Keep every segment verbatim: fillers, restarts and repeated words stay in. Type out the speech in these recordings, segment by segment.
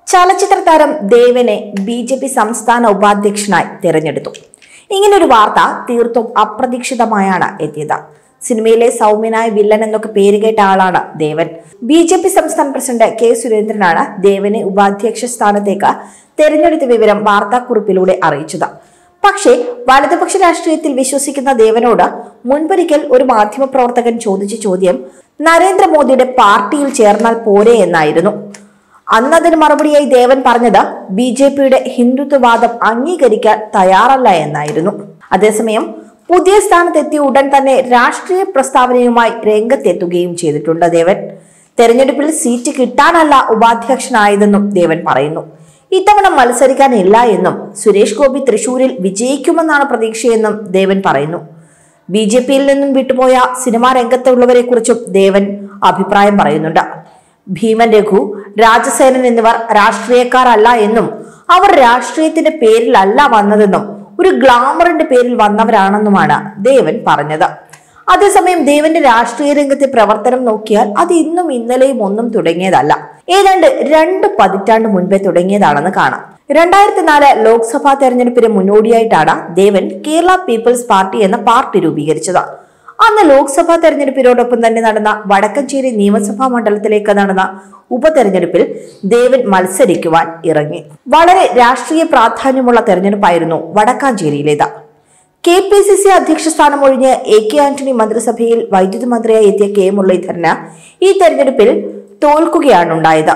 ചലച്ചിത്ര താരം ദേവനെ ബി ജെ പി സംസ്ഥാന ഉപാധ്യക്ഷനായി തിരഞ്ഞെടുത്തു. ഇങ്ങനൊരു വാർത്ത തീർത്തും അപ്രതീക്ഷിതമായാണ് എത്തിയത്. സിനിമയിലെ സൗമ്യനായ വില്ലൻ എന്നൊക്കെ പേരുകേട്ട ആളാണ് ദേവൻ. ബി ജെ പി സംസ്ഥാന പ്രസിഡന്റ് കെ സുരേന്ദ്രനാണ് ദേവനെ ഉപാധ്യക്ഷ സ്ഥാനത്തേക്ക് തെരഞ്ഞെടുത്ത വിവരം വാർത്താക്കുറിപ്പിലൂടെ അറിയിച്ചത്. പക്ഷേ വലതുപക്ഷ രാഷ്ട്രീയത്തിൽ വിശ്വസിക്കുന്ന ദേവനോട് മുൻപൊരിക്കൽ ഒരു മാധ്യമപ്രവർത്തകൻ ചോദിച്ച ചോദ്യം നരേന്ദ്രമോദിയുടെ പാർട്ടിയിൽ ചേർന്നാൽ പോരെ എന്നായിരുന്നു. അന്നതിന് മറുപടിയായി ദേവൻ പറഞ്ഞത് ബി ജെ പിയുടെ ഹിന്ദുത്വവാദം അംഗീകരിക്കാൻ തയ്യാറല്ല എന്നായിരുന്നു. അതേസമയം പുതിയ സ്ഥാനത്തെത്തിയ ഉടൻ തന്നെ രാഷ്ട്രീയ പ്രസ്താവനയുമായി രംഗത്തെത്തുകയും ചെയ്തിട്ടുണ്ട് ദേവൻ. തെരഞ്ഞെടുപ്പിൽ സീറ്റ് കിട്ടാനല്ല ഉപാധ്യക്ഷനായതെന്നും ദേവൻ പറയുന്നു. ഇത്തവണ മത്സരിക്കാനില്ല എന്നും സുരേഷ് ഗോപി തൃശൂരിൽ വിജയിക്കുമെന്നാണ് പ്രതീക്ഷയെന്നും ദേവൻ പറയുന്നു. ബി ജെ പിയിൽ നിന്നും വിട്ടുപോയ സിനിമാ രംഗത്തുള്ളവരെ കുറിച്ചും ദേവൻ അഭിപ്രായം പറയുന്നുണ്ട്. ഭീമൻ രഘു, രാജസേനൻ എന്നിവർ രാഷ്ട്രീയക്കാരല്ല എന്നും അവർ രാഷ്ട്രീയത്തിന്റെ പേരിലല്ല വന്നതെന്നും ഒരു ഗ്ലാമറിന്റെ പേരിൽ വന്നവരാണെന്നുമാണ് ദേവൻ പറഞ്ഞത്. അതേസമയം ദേവന്റെ രാഷ്ട്രീയ രംഗത്തെ പ്രവർത്തനം നോക്കിയാൽ അത് ഇന്നും ഇന്നലെയും ഒന്നും തുടങ്ങിയതല്ല. ഏതാണ്ട് രണ്ട് പതിറ്റാണ്ട് മുൻപേ തുടങ്ങിയതാണെന്ന് കാണാം. രണ്ടായിരത്തി നാല് ലോക്സഭാ തെരഞ്ഞെടുപ്പിന് മുന്നോടിയായിട്ടാണ് ദേവൻ കേരള പീപ്പിൾസ് പാർട്ടി എന്ന പാർട്ടി രൂപീകരിച്ചത്. അന്ന് ലോക്സഭാ തെരഞ്ഞെടുപ്പിനോടൊപ്പം തന്നെ നടന്ന വടക്കഞ്ചേരി നിയമസഭാ മണ്ഡലത്തിലേക്ക് നടന്ന ഉപതെരഞ്ഞെടുപ്പിൽ ദേവൻ മത്സരിക്കുവാൻ ഇറങ്ങി. വളരെ രാഷ്ട്രീയ പ്രാധാന്യമുള്ള തെരഞ്ഞെടുപ്പായിരുന്നു വടക്കാഞ്ചേരിയിലേത്. കെ പി സി സി അധ്യക്ഷ സ്ഥാനം ഒഴിഞ്ഞ് എ കെ ആന്റണി മന്ത്രിസഭയിൽ വൈദ്യുതി മന്ത്രിയായി എത്തിയ കെ മുരളീധരന് ഈ തെരഞ്ഞെടുപ്പിൽ തോൽക്കുകയാണ് ഉണ്ടായത്.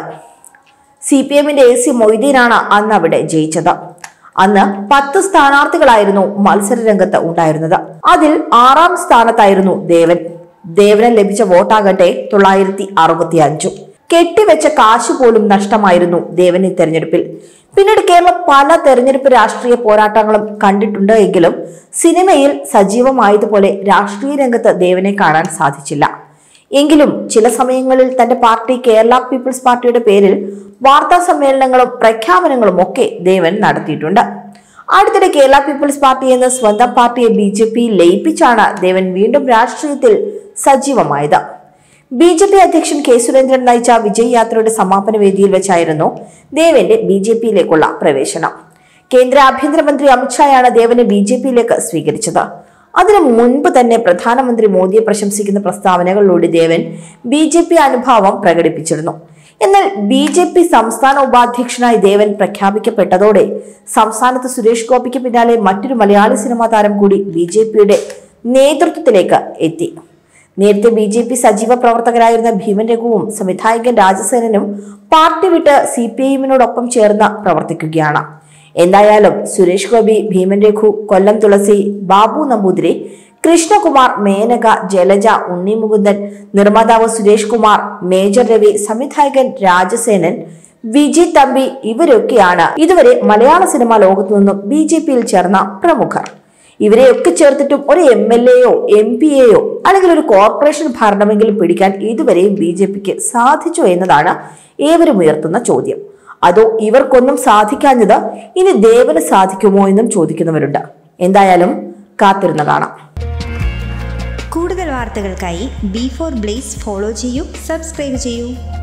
സി പി എമ്മിന്റെ എ സി മൊയ്തീനാണ് അന്ന് അവിടെ ജയിച്ചത്. അന്ന് പത്ത് സ്ഥാനാർത്ഥികളായിരുന്നു മത്സര രംഗത്ത് ഉണ്ടായിരുന്നത്. അതിൽ ആറാം സ്ഥാനത്തായിരുന്നു ദേവൻ. ദേവന് ലഭിച്ച വോട്ടാകട്ടെ തൊള്ളായിരത്തി അറുപത്തി അഞ്ചു. കെട്ടിവെച്ച കാശ് പോലും നഷ്ടമായിരുന്നു ദേവൻ ഈ തെരഞ്ഞെടുപ്പിൽ. പിന്നീട് കേരളം പല തെരഞ്ഞെടുപ്പ് രാഷ്ട്രീയ പോരാട്ടങ്ങളും കണ്ടിട്ടുണ്ട്. എങ്കിലും സിനിമയിൽ സജീവമായതുപോലെ രാഷ്ട്രീയ രംഗത്ത് ദേവനെ കാണാൻ സാധിച്ചില്ല. എങ്കിലും ചില സമയങ്ങളിൽ തന്റെ പാർട്ടി കേരള പീപ്പിൾസ് പാർട്ടിയുടെ പേരിൽ വാർത്താ സമ്മേളനങ്ങളും പ്രഖ്യാപനങ്ങളും ഒക്കെ ദേവൻ നടത്തിയിട്ടുണ്ട്. അടുത്തിടെ കേരള പീപ്പിൾസ് പാർട്ടി എന്ന സ്വന്തം പാർട്ടിയെ ബി ജെ പി ലയിപ്പിച്ചാണ് ദേവൻ വീണ്ടും രാഷ്ട്രീയത്തിൽ സജീവമായത്. ബി ജെ പി അധ്യക്ഷൻ കെ സുരേന്ദ്രൻ നയിച്ച വിജയ് യാത്രയുടെ സമാപന വേദിയിൽ വെച്ചായിരുന്നു ദേവന്റെ ബി ജെ പിയിലേക്കുള്ള പ്രവേശനം. കേന്ദ്ര ആഭ്യന്തരമന്ത്രി അമിത്ഷായാണ് ദേവനെ ബി ജെ പിയിലേക്ക് സ്വീകരിച്ചത്. അതിനു മുൻപ് തന്നെ പ്രധാനമന്ത്രി മോദിയെ പ്രശംസിക്കുന്ന പ്രസ്താവനകളിലൂടെ ദേവൻ ബി ജെ പി അനുഭാവം പ്രകടിപ്പിച്ചിരുന്നു. എന്നാൽ ബി ജെ പി സംസ്ഥാന ഉപാധ്യക്ഷനായി ദേവൻ പ്രഖ്യാപിക്കപ്പെട്ടതോടെ സംസ്ഥാനത്ത് സുരേഷ് ഗോപിക്ക് പിന്നാലെ മറ്റൊരു മലയാളി സിനിമാ താരം കൂടി ബി ജെ പിയുടെ നേതൃത്വത്തിലേക്ക് എത്തി. നേരത്തെ ബി ജെ പി സജീവ പ്രവർത്തകരായിരുന്ന ഭീമൻ രഘുവും സംവിധായകൻ രാജസേനനും പാർട്ടി വിട്ട് സി പി ഐ എമ്മിനോടൊപ്പം ചേർന്ന് പ്രവർത്തിക്കുകയാണ്. എന്തായാലും സുരേഷ് ഗോപി, ഭീമൻ രഘു, കൊല്ലം തുളസി, ബാബു നമ്പൂതിരി, കൃഷ്ണകുമാർ, മേനക, ജലജ, ഉണ്ണി മുകുന്ദൻ, നിർമ്മാതാവ് സുരേഷ് കുമാർ, മേജർ രവി, സംവിധായകൻ രാജസേനൻ, വിജി തമ്പി ഇവരൊക്കെയാണ് ഇതുവരെ മലയാള സിനിമാ ലോകത്തു നിന്നും ബി ജെ പിയിൽ ചേർന്ന പ്രമുഖർ. ഇവരെയൊക്കെ ചേർത്തിട്ടും ഒരു എം എൽ എയോ എം പി എയോ അല്ലെങ്കിൽ ഒരു കോർപ്പറേഷൻ ഭരണമെങ്കിലും പിടിക്കാൻ ഇതുവരെയും ബി ജെ പിക്ക് സാധിച്ചോ എന്നതാണ് ഏവരും ഉയർത്തുന്ന ചോദ്യം. അതോ ഇവർക്കൊന്നും സാധിക്കാഞ്ഞത് ഇനി ദേവന് സാധിക്കുമോ എന്നും ചോദിക്കുന്നവരുണ്ട്. എന്തായാലും കാത്തിരുന്ന് കാണാം. കൂടുതൽ വാർത്തകൾക്കായി ബി ഫോർ ബ്ലേസ് ഫോളോ ചെയ്യൂ, സബ്സ്ക്രൈബ് ചെയ്യൂ.